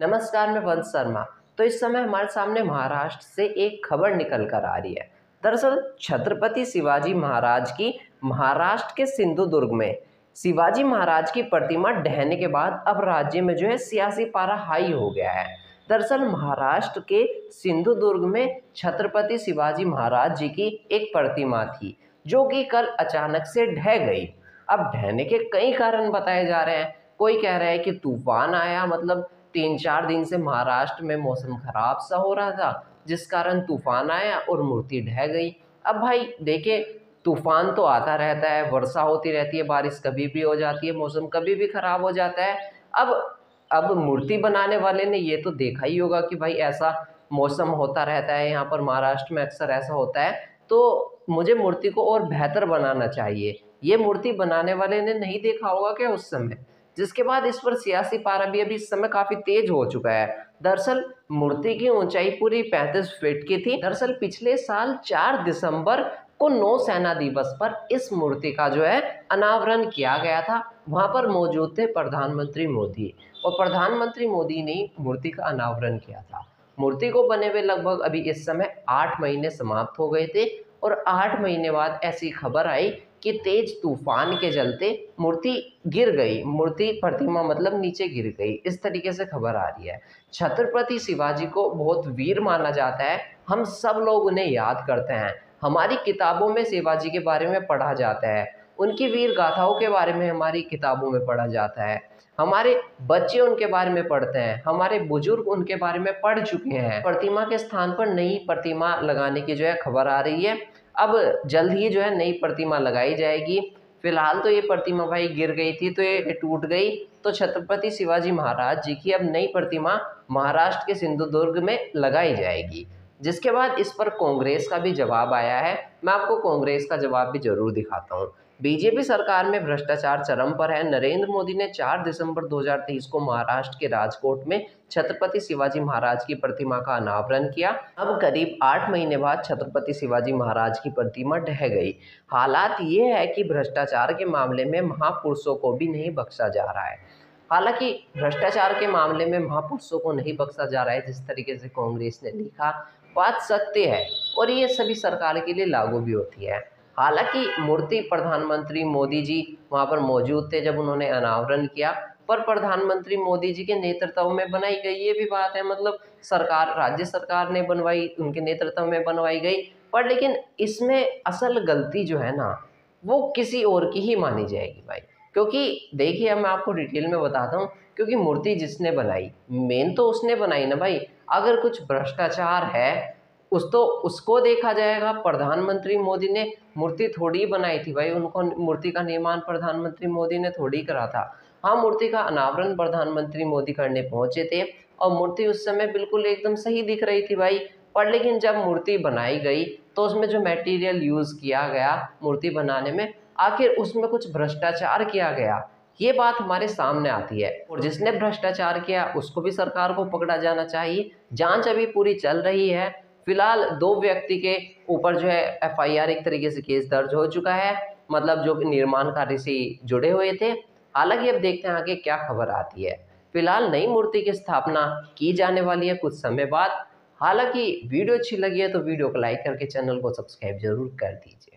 नमस्कार, मैं वंश शर्मा। तो इस समय हमारे सामने महाराष्ट्र से एक खबर निकल कर आ रही है। दरअसल छत्रपति शिवाजी महाराज की महाराष्ट्र के सिंधुदुर्ग में शिवाजी महाराज की प्रतिमा ढहने के बाद अब राज्य में जो है सियासी पारा हाई हो गया है। दरअसल महाराष्ट्र के सिंधुदुर्ग में छत्रपति शिवाजी महाराज जी की एक प्रतिमा थी, जो कि कल अचानक से ढह गई। अब ढहने के कई कारण बताए जा रहे हैं। कोई कह रहा है कि तूफान आया, मतलब 3-4 दिन से महाराष्ट्र में मौसम खराब सा हो रहा था, जिस कारण तूफान आया और मूर्ति ढह गई। अब भाई देखिए, तूफान तो आता रहता है, वर्षा होती रहती है, बारिश कभी भी हो जाती है, मौसम कभी भी खराब हो जाता है। अब अब मूर्ति बनाने वाले ने ये तो देखा ही होगा कि भाई ऐसा मौसम होता रहता है, यहाँ पर महाराष्ट्र में अक्सर ऐसा होता है, तो मुझे मूर्ति को और बेहतर बनाना चाहिए। ये मूर्ति बनाने वाले ने नहीं देखा होगा क्या उस समय? जिसके बाद इस पर सियासी पारा भी अभी इस समय काफी तेज हो चुका है। दरअसल मूर्ति की ऊंचाई पूरी 35 फीट की थी। दरअसल पिछले साल 4 दिसंबर को नौसेना दिवस पर इस मूर्ति का जो है अनावरण किया गया था। वहां पर मौजूद थे प्रधानमंत्री मोदी, और प्रधानमंत्री मोदी ने मूर्ति का अनावरण किया था। मूर्ति को बने हुए लगभग अभी इस समय 8 महीने समाप्त हो गए थे, और 8 महीने बाद ऐसी खबर आई कि तेज तूफान के चलते मूर्ति गिर गई, मूर्ति प्रतिमा मतलब नीचे गिर गई। इस तरीके से खबर आ रही है। छत्रपति शिवाजी को बहुत वीर माना जाता है, हम सब लोग उन्हें याद करते हैं, हमारी किताबों में शिवाजी के बारे में पढ़ा जाता है, उनकी वीर गाथाओं के बारे में हमारी किताबों में पढ़ा जाता है, हमारे बच्चे उनके बारे में पढ़ते हैं, हमारे बुजुर्ग उनके बारे में पढ़ चुके हैं। प्रतिमा के स्थान पर नई प्रतिमा लगाने की जो है खबर आ रही है। अब जल्द ही जो है नई प्रतिमा लगाई जाएगी। फिलहाल तो ये प्रतिमा भाई गिर गई थी, तो ये टूट गई, तो छत्रपति शिवाजी महाराज जी की अब नई प्रतिमा महाराष्ट्र के सिंधुदुर्ग में लगाई जाएगी। जिसके बाद इस पर कांग्रेस का भी जवाब आया है। मैं आपको कांग्रेस का जवाब भी जरूर दिखाता हूँ। बीजेपी सरकार में भ्रष्टाचार चरम पर है। नरेंद्र मोदी ने 4 दिसंबर 2023 को महाराष्ट्र के राजकोट में छत्रपति शिवाजी महाराज की प्रतिमा का अनावरण किया। अब करीब 8 महीने बाद छत्रपति शिवाजी महाराज की प्रतिमा ढह गई। हालात ये है कि भ्रष्टाचार के मामले में महापुरुषों को भी नहीं बख्शा जा रहा है। हालांकि भ्रष्टाचार के मामले में महापुरुषों को नहीं बख्शा जा रहा है, जिस तरीके से कांग्रेस ने लिखा, बात सत्य है, और ये सभी सरकार के लिए लागू भी होती है। हालांकि मूर्ति प्रधानमंत्री मोदी जी वहां पर मौजूद थे जब उन्होंने अनावरण किया, पर प्रधानमंत्री मोदी जी के नेतृत्व में बनाई गई, ये भी बात है, मतलब सरकार, राज्य सरकार ने बनवाई, उनके नेतृत्व में बनवाई गई। पर लेकिन इसमें असल गलती जो है ना, वो किसी और की ही मानी जाएगी भाई। क्योंकि देखिए, अब मैं आपको डिटेल में बताता हूँ, क्योंकि मूर्ति जिसने बनाई, मेन तो उसने बनाई ना भाई। अगर कुछ भ्रष्टाचार है उसको देखा जाएगा। प्रधानमंत्री मोदी ने मूर्ति थोड़ी बनाई थी भाई, उनको मूर्ति का निर्माण प्रधानमंत्री मोदी ने थोड़ी करा था। हाँ, मूर्ति का अनावरण प्रधानमंत्री मोदी करने पहुंचे थे, और मूर्ति उस समय बिल्कुल एकदम सही दिख रही थी भाई। पर लेकिन जब मूर्ति बनाई गई तो उसमें जो मटेरियल यूज किया गया मूर्ति बनाने में, आखिर उसमें कुछ भ्रष्टाचार किया गया, ये बात हमारे सामने आती है। और जिसने भ्रष्टाचार किया उसको भी सरकार को पकड़ा जाना चाहिए। जांच अभी पूरी चल रही है। फिलहाल 2 व्यक्ति के ऊपर जो है एफआईआर, एक तरीके से केस दर्ज हो चुका है, मतलब जो निर्माण कार्य से जुड़े हुए थे। हालांकि अब देखते हैं आगे क्या खबर आती है। फिलहाल नई मूर्ति की स्थापना की जाने वाली है कुछ समय बाद। हालांकि वीडियो अच्छी लगी है तो वीडियो को लाइक करके चैनल को सब्सक्राइब जरूर कर दीजिए।